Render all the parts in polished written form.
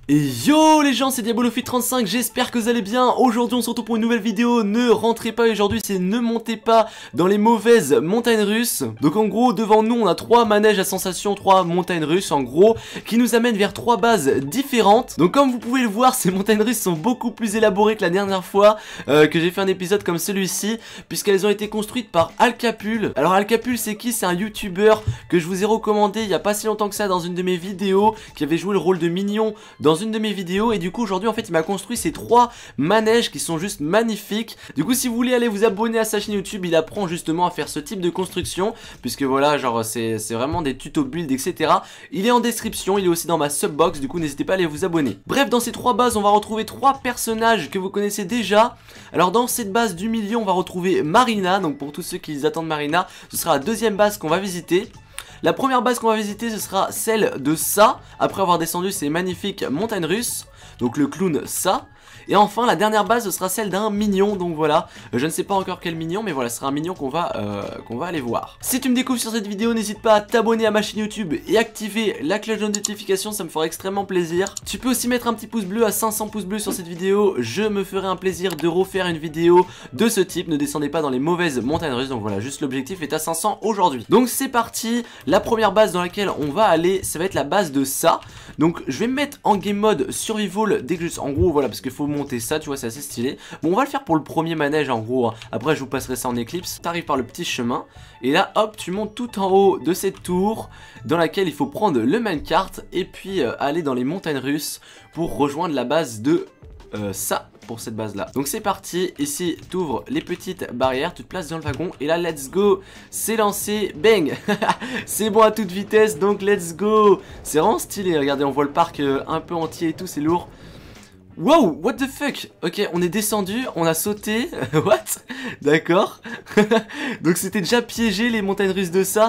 Et yo les gens, c'est Diabolofit35, j'espère que vous allez bien. Aujourd'hui on se retrouve pour une nouvelle vidéo. Ne rentrez pas aujourd'hui, c'est ne montez pas dans les mauvaises montagnes russes. Donc en gros devant nous on a 3 manèges à sensation, 3 montagnes russes en gros, qui nous amènent vers 3 bases différentes. Donc comme vous pouvez le voir, ces montagnes russes sont beaucoup plus élaborées que la dernière fois que j'ai fait un épisode comme celui-ci, puisqu'elles ont été construites par Alcapul. Alors Alcapul c'est qui? C'est un youtubeur que je vous ai recommandé il y a pas si longtemps que ça dans une de mes vidéos, qui avait joué le rôle de Mignon dans une de mes vidéos, et du coup aujourd'hui en fait il m'a construit ces 3 manèges qui sont juste magnifiques. Du coup si vous voulez aller vous abonner à sa chaîne YouTube, il apprend justement à faire ce type de construction, puisque voilà genre c'est vraiment des tutos build etc. Il est en description, il est aussi dans ma subbox, du coup n'hésitez pas à aller vous abonner. Bref, dans ces 3 bases on va retrouver 3 personnages que vous connaissez déjà. Alors dans cette base du milieu on va retrouver Marina, donc pour tous ceux qui attendent Marina, ce sera la deuxième base qu'on va visiter. La première base qu'on va visiter ce sera celle de Ça, après avoir descendu ces magnifiques montagnes russes, donc le clown Ça. Et enfin la dernière base ce sera celle d'un mignon, donc voilà, je ne sais pas encore quel mignon, mais voilà ce sera un mignon qu'on va aller voir. Si tu me découvres sur cette vidéo, n'hésite pas à t'abonner à ma chaîne YouTube et activer la cloche de notification, ça me fera extrêmement plaisir. Tu peux aussi mettre un petit pouce bleu à 500 pouces bleus sur cette vidéo, je me ferai un plaisir de refaire une vidéo de ce type. Ne descendez pas dans les mauvaises montagnes russes, donc voilà, juste l'objectif est à 500 aujourd'hui. Donc c'est parti, la première base dans laquelle on va aller, ça va être la base de Ça. Donc je vais me mettre en game mode survival dès que je... En gros voilà, parce qu'il faut monter ça, tu vois, c'est assez stylé. Bon, on va le faire pour le premier manège en gros, hein. Après je vous passerai ça en éclipse. T'arrives par le petit chemin et là hop, tu montes tout en haut de cette tour dans laquelle il faut prendre le minecart et puis aller dans les montagnes russes pour rejoindre la base de Ça, pour cette base là. Donc c'est parti, ici t'ouvres les petites barrières, tu te places dans le wagon et là let's go, c'est lancé, bang. C'est bon à toute vitesse, donc let's go. C'est vraiment stylé, regardez, on voit le parc un peu entier et tout, c'est lourd. Wow, what the fuck. Ok, on est descendu, on a sauté. What? D'accord. Donc c'était déjà piégé les montagnes russes de Ça.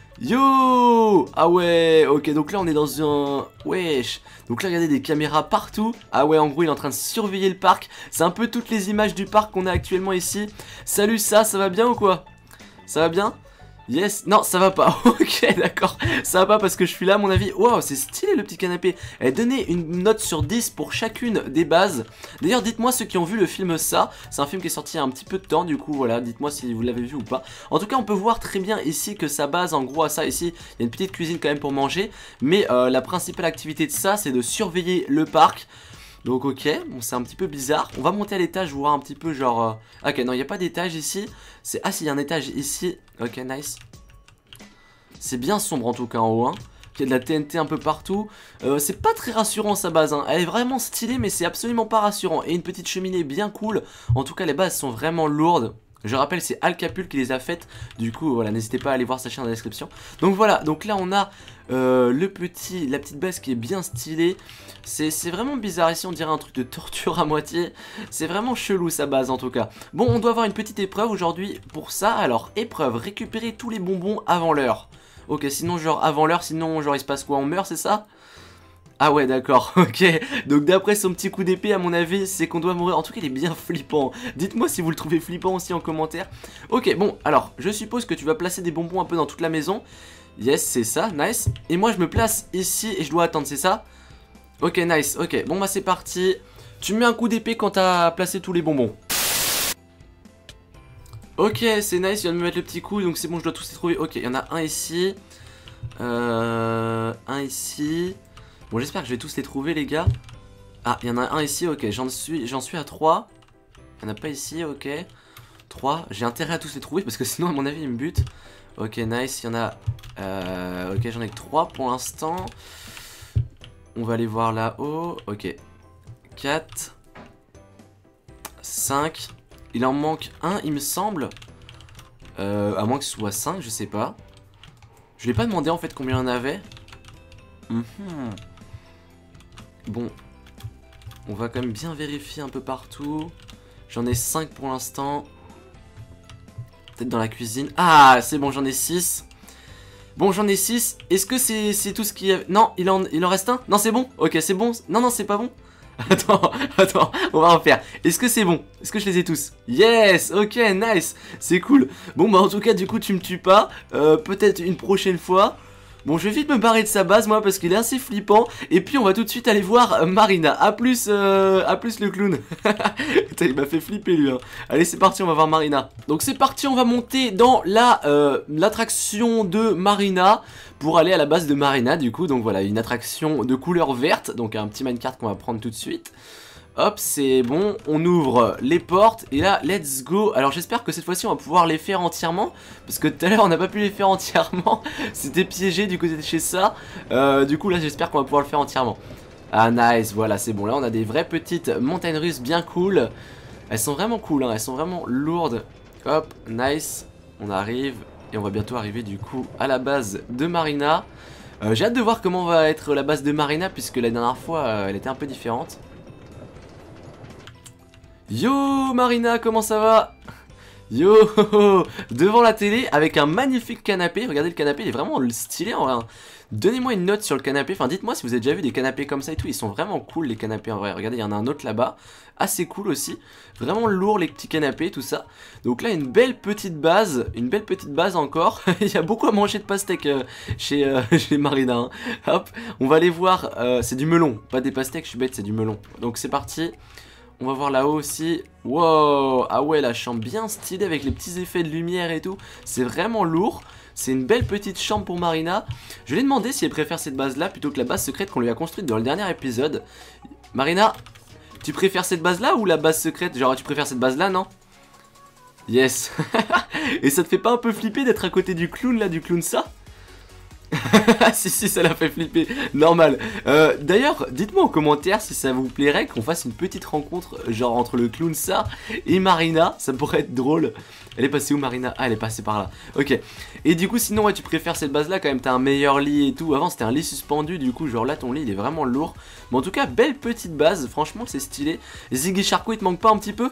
Yo! Ah ouais, ok, donc là on est dans un... Wesh. Donc là regardez des caméras partout. Ah ouais, en gros il est en train de surveiller le parc. C'est un peu toutes les images du parc qu'on a actuellement ici. Salut Ça va bien ou quoi? Ça va bien? Yes, non ça va pas, ok d'accord, ça va pas parce que je suis là à mon avis. Wow, c'est stylé le petit canapé. Elle donnait une note sur 10 pour chacune des bases. D'ailleurs dites-moi ceux qui ont vu le film Ça, c'est un film qui est sorti il y a un petit peu de temps, du coup voilà, dites-moi si vous l'avez vu ou pas. En tout cas on peut voir très bien ici que sa base en gros à Ça, ici il y a une petite cuisine quand même pour manger. Mais la principale activité de Ça c'est de surveiller le parc. Donc ok, bon c'est un petit peu bizarre. On va monter à l'étage, voir un petit peu genre... Ok, non il n'y a pas d'étage ici. Ah si, il y a un étage ici. Ok, nice. C'est bien sombre en tout cas en haut, hein. Il y a de la TNT un peu partout. C'est pas très rassurant sa base, hein. Elle est vraiment stylée mais c'est absolument pas rassurant. Et une petite cheminée bien cool. En tout cas les bases sont vraiment lourdes. Je rappelle, c'est Alcapul qui les a faites. Du coup voilà, n'hésitez pas à aller voir sa chaîne dans la description. Donc voilà, donc là on a la petite base qui est bien stylée. C'est vraiment bizarre, ici on dirait un truc de torture à moitié. C'est vraiment chelou sa base en tout cas. Bon, on doit avoir une petite épreuve aujourd'hui pour ça. Alors épreuve, récupérer tous les bonbons avant l'heure. Ok, sinon genre avant l'heure, sinon genre il se passe quoi, on meurt, c'est ça? Ah ouais d'accord, ok. Donc d'après son petit coup d'épée à mon avis c'est qu'on doit mourir. En tout cas il est bien flippant. Dites-moi si vous le trouvez flippant aussi en commentaire. Ok, bon alors je suppose que tu vas placer des bonbons un peu dans toute la maison. Yes, c'est ça, nice. Et moi je me place ici et je dois attendre, c'est ça? Ok, nice, ok, bon bah c'est parti. Tu me mets un coup d'épée quand t'as placé tous les bonbons. Ok, c'est nice, il vient de me mettre le petit coup, donc c'est bon, je dois tous les trouver. Ok, il y en a un ici. Un ici. Bon, j'espère que je vais tous les trouver, les gars. Ah, il y en a un ici, ok, j'en suis à 3. Il n'y en a pas ici, ok. 3, j'ai intérêt à tous les trouver parce que sinon, à mon avis, il me bute. Ok, nice, il y en a... ok, j'en ai que 3 pour l'instant. On va aller voir là-haut. Ok. 4. 5. Il en manque un, il me semble. À moins que ce soit 5, je sais pas. Je l'ai pas demandé en fait combien il y en avait. Bon. On va quand même bien vérifier un peu partout. J'en ai 5 pour l'instant. Peut-être dans la cuisine. Ah, c'est bon, j'en ai 6. Bon, j'en ai 6. Est-ce que c'est tout ce qu'il y a? Non, il en reste un? Non, c'est bon. Ok, c'est bon. Non, non, c'est pas bon. Attends, on va refaire. Est-ce que c'est bon? Est-ce que je les ai tous? Yes, ok, nice. C'est cool. Bon, bah en tout cas, du coup, tu me tues pas. Peut-être une prochaine fois. Bon, je vais vite me barrer de sa base, moi, parce qu'il est assez flippant. Et puis, on va tout de suite aller voir Marina. A plus le clown. Putain, il m'a fait flipper, lui. Hein. Allez, c'est parti, on va voir Marina. Donc, c'est parti, on va monter dans l'attraction de Marina pour aller à la base de Marina, du coup. Donc, voilà, une attraction de couleur verte. Donc, un petit minecart qu'on va prendre tout de suite. Hop, c'est bon, on ouvre les portes et là, let's go. Alors j'espère que cette fois-ci on va pouvoir les faire entièrement, parce que tout à l'heure on n'a pas pu les faire entièrement. C'était piégé du côté de chez ça. Du coup là j'espère qu'on va pouvoir le faire entièrement. Ah nice, voilà c'est bon. Là on a des vraies petites montagnes russes bien cool. Elles sont vraiment cool, hein, elles sont vraiment lourdes. Hop, nice, on arrive et on va bientôt arriver du coup à la base de Marina. J'ai hâte de voir comment va être la base de Marina, puisque la dernière fois elle était un peu différente. Yo Marina, comment ça va? Yo, devant la télé avec un magnifique canapé. Regardez le canapé, il est vraiment stylé en vrai. Donnez-moi une note sur le canapé, enfin dites-moi si vous avez déjà vu des canapés comme ça et tout. Ils sont vraiment cool les canapés en vrai. Regardez, il y en a un autre là-bas, assez cool aussi. Vraiment lourd les petits canapés, tout ça. Donc là une belle petite base encore. Il y a beaucoup à manger de pastèques chez Marina, hein. Hop, on va aller voir, c'est du melon, pas des pastèques, je suis bête, c'est du melon. Donc c'est parti. On va voir là-haut aussi. Wow. Ah ouais, la chambre bien stylée avec les petits effets de lumière et tout. C'est vraiment lourd. C'est une belle petite chambre pour Marina. Je lui ai demandé si elle préfère cette base-là plutôt que la base secrète qu'on lui a construite dans le dernier épisode. Marina, tu préfères cette base-là ou la base secrète? Genre, tu préfères cette base-là, non? Yes. Et ça te fait pas un peu flipper d'être à côté du clown, là, du clown ça? Si ça l'a fait flipper, normal. D'ailleurs, dites-moi en commentaire si ça vous plairait qu'on fasse une petite rencontre genre entre le clown ça et Marina, ça pourrait être drôle. Elle est passée où Marina? Ah, elle est passée par là. Ok. Et du coup sinon ouais, tu préfères cette base là quand même, t'as un meilleur lit et tout. Avant c'était un lit suspendu, du coup genre là ton lit il est vraiment lourd. Mais en tout cas belle petite base, franchement c'est stylé. Zig et Charcot il te manque pas un petit peu?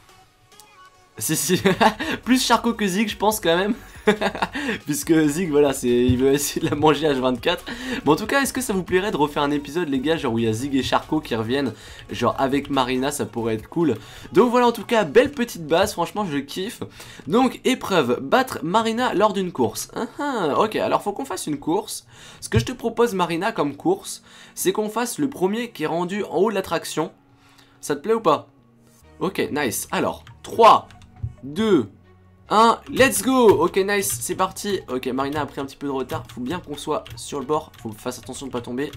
Si. Plus Charcot que Zig je pense quand même. Puisque Zig voilà il veut essayer de la manger H24. Bon en tout cas est-ce que ça vous plairait de refaire un épisode les gars, genre où il y a Zig et Charcot qui reviennent, genre avec Marina, ça pourrait être cool. Donc voilà en tout cas belle petite base, franchement je kiffe. Donc épreuve, battre Marina lors d'une course. Ok, alors faut qu'on fasse une course. Ce que je te propose Marina comme course, c'est qu'on fasse le premier qui est rendu en haut de l'attraction. Ça te plaît ou pas? Ok nice, alors 3 2 1, let's go. Ok nice, c'est parti. Ok Marina a pris un petit peu de retard. Faut bien qu'on soit sur le bord. Faut qu'on fasse attention de pas tomber.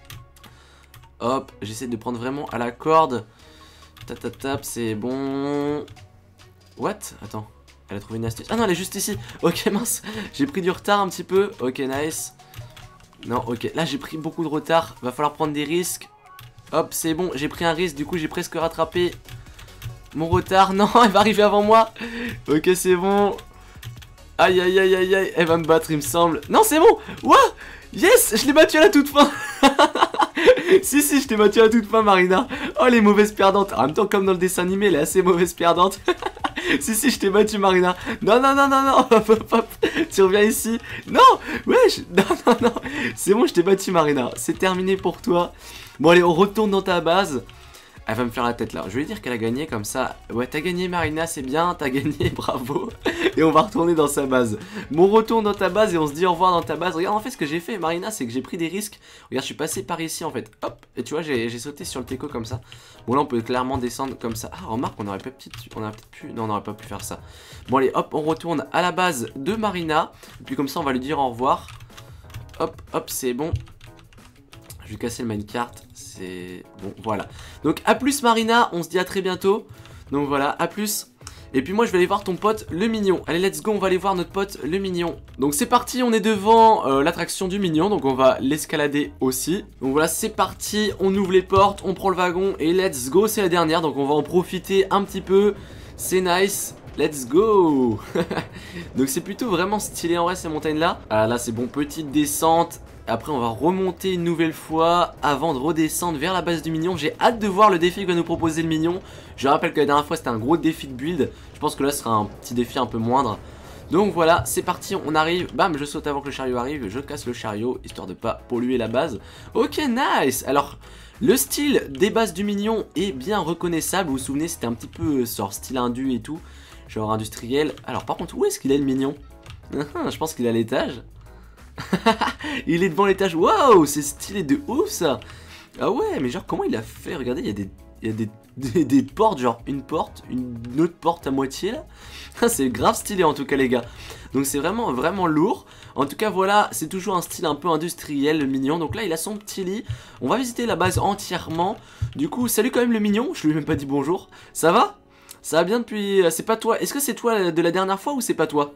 Hop, j'essaie de prendre vraiment à la corde. Tap, c'est bon. What? Attends, elle a trouvé une astuce. Ah non, elle est juste ici. Ok mince, j'ai pris du retard un petit peu. Ok nice. Non ok, là j'ai pris beaucoup de retard. Va falloir prendre des risques. Hop, c'est bon, j'ai pris un risque. Du coup j'ai presque rattrapé mon retard. Non, elle va arriver avant moi. Ok c'est bon. Aïe, elle va me battre il me semble. Non c'est bon. What? Yes, je l'ai battu à la toute fin. Si je t'ai battu à la toute fin Marina. Oh les mauvaises perdantes. En même temps comme dans le dessin animé elle est assez mauvaise perdante. Si je t'ai battu Marina. Non. Hop. Tu reviens ici. Non. Wesh. Non. C'est bon je t'ai battu Marina. C'est terminé pour toi. Bon allez on retourne dans ta base. Elle va me faire la tête là. Je vais dire qu'elle a gagné comme ça. Ouais, t'as gagné Marina, c'est bien, t'as gagné, bravo. Et on va retourner dans sa base. Bon, on retourne dans ta base et on se dit au revoir dans ta base. Regarde, en fait, ce que j'ai fait, Marina, c'est que j'ai pris des risques. Regarde, je suis passé par ici en fait. Hop, et tu vois, j'ai sauté sur le teco comme ça. Bon, là, on peut clairement descendre comme ça. Ah, remarque, on aurait peut-être pu. Non, on n'aurait pas pu faire ça. Bon, allez, hop, on retourne à la base de Marina. Et puis, comme ça, on va lui dire au revoir. Hop, c'est bon. Je vais casser le minecart, c'est bon, voilà. Donc à plus Marina, on se dit à très bientôt. Donc voilà, à plus. Et puis moi je vais aller voir ton pote le mignon. Allez let's go, on va aller voir notre pote le mignon. Donc c'est parti, on est devant l'attraction du mignon. Donc on va l'escalader aussi. Donc voilà, c'est parti, on ouvre les portes, on prend le wagon et let's go, c'est la dernière. Donc on va en profiter un petit peu, c'est nice. Let's go. Donc c'est plutôt vraiment stylé en vrai ces montagnes là. Ah là c'est bon, petite descente. Après on va remonter une nouvelle fois avant de redescendre vers la base du mignon. J'ai hâte de voir le défi que va nous proposer le mignon. Je rappelle que la dernière fois c'était un gros défi de build. Je pense que là ce sera un petit défi un peu moindre. Donc voilà, c'est parti, on arrive. Bam, je saute avant que le chariot arrive. Je casse le chariot histoire de pas polluer la base. Ok, nice. Alors le style des bases du mignon est bien reconnaissable. Vous vous souvenez, c'était un petit peu genre style indu et tout, genre industriel. Alors par contre, où est-ce qu'il est le mignon? Je pense qu'il est à l'étage. Il est devant l'étage. Waouh, c'est stylé de ouf ça. Ah ouais, mais genre comment il a fait? Regardez, il y a des portes, genre une porte, une autre porte à moitié là. C'est grave stylé en tout cas les gars. Donc c'est vraiment lourd. En tout cas voilà, c'est toujours un style un peu industriel le mignon. Donc là il a son petit lit. On va visiter la base entièrement. Du coup salut quand même le mignon, je lui ai même pas dit bonjour. Ça va? Ça va bien depuis... C'est pas toi, est-ce que c'est toi de la dernière fois ou c'est pas toi?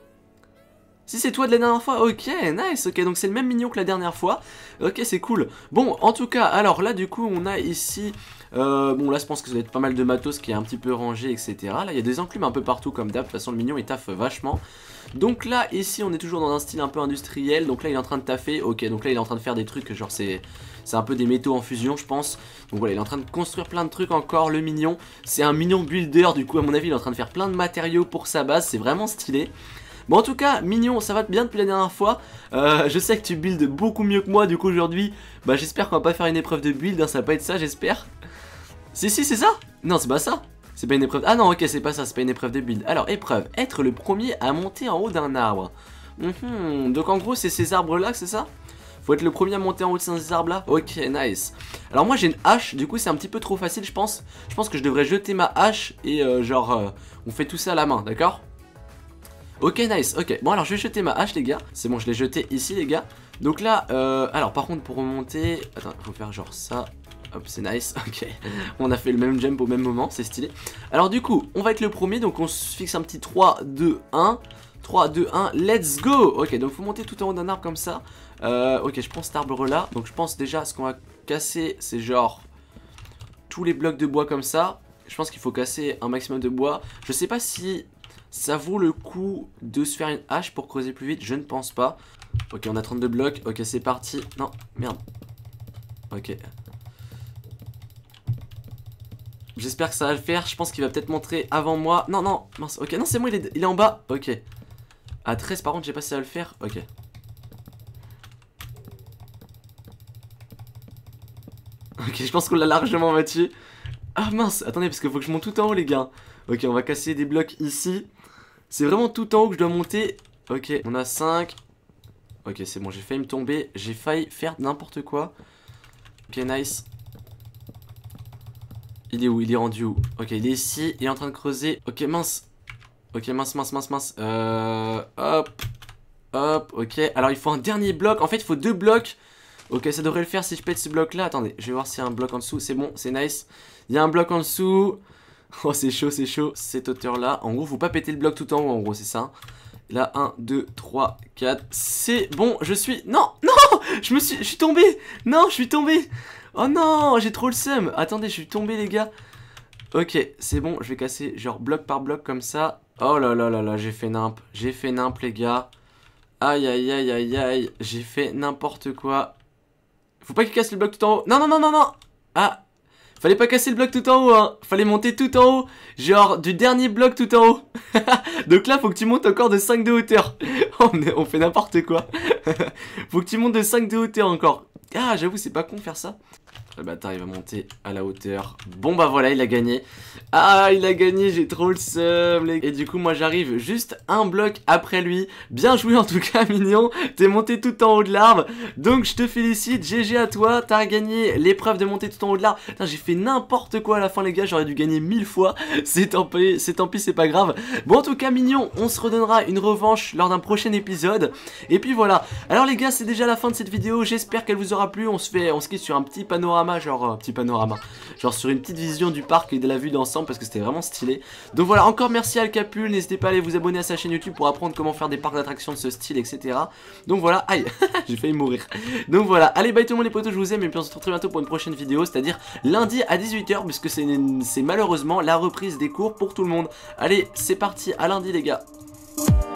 Si c'est toi de la dernière fois, ok, nice, ok, donc c'est le même mignon que la dernière fois. Ok, c'est cool. Bon, en tout cas, alors là du coup on a ici... bon là je pense que ça va être pas mal de matos qui est un petit peu rangé, etc. Là il y a des enclumes un peu partout comme d'hab, de toute façon le mignon il taffe vachement. Donc là ici on est toujours dans un style un peu industriel, donc là il est en train de taffer, ok, donc là il est en train de faire des trucs genre c'est un peu des métaux en fusion je pense. Donc voilà, il est en train de construire plein de trucs encore, le mignon. C'est un mignon builder, du coup à mon avis il est en train de faire plein de matériaux pour sa base, c'est vraiment stylé. Bon en tout cas mignon, ça va bien depuis la dernière fois. Je sais que tu builds beaucoup mieux que moi, du coup aujourd'hui bah j'espère qu'on va pas faire une épreuve de build, hein, ça va pas être ça j'espère. Si c'est ça. Non c'est pas ça. C'est pas une épreuve. Ah non ok c'est pas ça, c'est pas une épreuve de build. Alors épreuve, être le premier à monter en haut d'un arbre. Donc en gros c'est ces arbres là, c'est ça? Faut être le premier à monter en haut de ces arbres là. Ok nice. Alors moi j'ai une hache, du coup c'est un petit peu trop facile je pense. Je pense que je devrais jeter ma hache et on fait tout ça à la main, d'accord? Ok nice, ok, bon alors je vais jeter ma hache les gars. C'est bon je l'ai jeté ici les gars. Donc là, alors par contre pour remonter, attends, faut faire genre ça. Hop c'est nice, ok. On a fait le même jump au même moment, c'est stylé. Alors du coup, on va être le premier, donc on se fixe un petit 3, 2, 1. 3, 2, 1, let's go. Ok, donc faut monter tout en haut d'un arbre comme ça. Ok, je prends cet arbre là. Donc je pense déjà ce qu'on va casser, c'est genre tous les blocs de bois comme ça. Je pense qu'il faut casser un maximum de bois. Je sais pas si ça vaut le coup de se faire une hache pour creuser plus vite, je ne pense pas. Ok, on a 32 blocs, ok c'est parti. Non, merde. Ok. J'espère que ça va le faire, je pense qu'il va peut-être montrer avant moi. Non, non, mince, ok, non c'est moi, il est en bas, ok. À 13 par contre, je sais pas si ça va le faire, ok. Ok, je pense qu'on l'a largement battu. Ah mince, attendez, parce qu'il faut que je monte tout en haut les gars. Ok, on va casser des blocs ici. C'est vraiment tout en haut que je dois monter. Ok, on a 5. Ok, c'est bon, j'ai failli me tomber. J'ai failli faire n'importe quoi. Ok, nice. Il est où? Il est rendu où? Ok, il est ici, il est en train de creuser. Ok, mince. Ok, mince. Hop. Hop, ok. Alors, il faut un dernier bloc. En fait, il faut 2 blocs. Ok, ça devrait le faire si je pète ce bloc là. Attendez, je vais voir s'il y a un bloc en dessous. C'est bon, c'est nice. Il y a un bloc en dessous. Oh, c'est chaud, cette hauteur là. En gros, faut pas péter le bloc tout en haut, en gros, c'est ça. Là, 1, 2, 3, 4. C'est bon, je suis... Non, non, je suis tombé. Non, je suis tombé. Oh non, j'ai trop le seum. Attendez, je suis tombé, les gars. Ok, c'est bon, je vais casser genre bloc par bloc comme ça. Oh là là là là, j'ai fait nimp. J'ai fait nimp, les gars. Aïe, aïe, aïe, aïe, aïe. J'ai fait n'importe quoi. Faut pas qu'il casse le bloc tout en haut. Non, non, non, non, non. Ah, fallait pas casser le bloc tout en haut, hein. Fallait monter tout en haut. Genre du dernier bloc tout en haut. Donc là, faut que tu montes encore de 5 de hauteur. On fait n'importe quoi. Faut que tu montes de 5 de hauteur encore. Ah, j'avoue, c'est pas con faire ça. Le bâtard, il va monter à la hauteur. Bon, bah voilà, il a gagné. Ah, il a gagné, j'ai trop le seum, les gars. Et du coup, moi, j'arrive juste un bloc après lui. Bien joué, en tout cas, mignon. T'es monté tout en haut de l'arbre. Donc, je te félicite. GG à toi. T'as gagné l'épreuve de monter tout en haut de l'arbre. J'ai fait n'importe quoi à la fin, les gars. J'aurais dû gagner 1000 fois. C'est tant pis, c'est pas grave. Bon, en tout cas, mignon, on se redonnera une revanche lors d'un prochain épisode. Et puis voilà. Alors, les gars, c'est déjà la fin de cette vidéo. J'espère qu'elle vous aura plu. On se quitte sur un petit panorama. Genre sur une petite vision du parc et de la vue d'ensemble parce que c'était vraiment stylé. Donc voilà, encore merci à Alcapul, n'hésitez pas à aller vous abonner à sa chaîne YouTube pour apprendre comment faire des parcs d'attractions de ce style, etc. Donc voilà, aïe, j'ai failli mourir. Donc voilà, allez bye tout le monde les potos, je vous aime et puis on se retrouve très bientôt pour une prochaine vidéo, c'est-à-dire lundi à 18 h puisque c'est malheureusement la reprise des cours pour tout le monde. Allez, c'est parti, à lundi les gars.